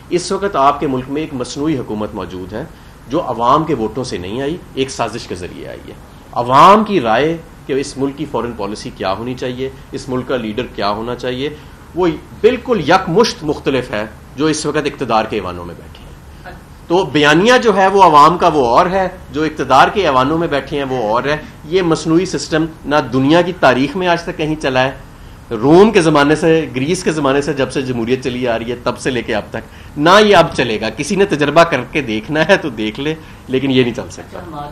इस वक्त आपके मुल्क में एक मसनूई हुकूमत मौजूद है जो अवाम के वोटों से नहीं आई, एक साजिश के जरिए आई है। अवाम की राय कि इस मुल्क की फॉरेन पॉलिसी क्या होनी चाहिए, इस मुल्क का लीडर क्या होना चाहिए, वो बिल्कुल यकमुश्त मुख्तलिफ है जो इस वक्त इक़्तिदार के ऐवानों में बैठे हैं। तो बयानिया जो है वो अवाम का वो और है, जो इक़्तिदार के ऐवानों में बैठे हैं वो और है। ये मसनूई सिस्टम ना दुनिया की तारीख में आज तक कहीं चला है, रोम के ज़माने से, ग्रीस के ज़माने से, जब से जमहूरियत चली आ रही है तब से लेके अब तक, ना ये अब चलेगा। किसी ने तजर्बा करके देखना है तो देख ले, लेकिन ये नहीं चल सकता।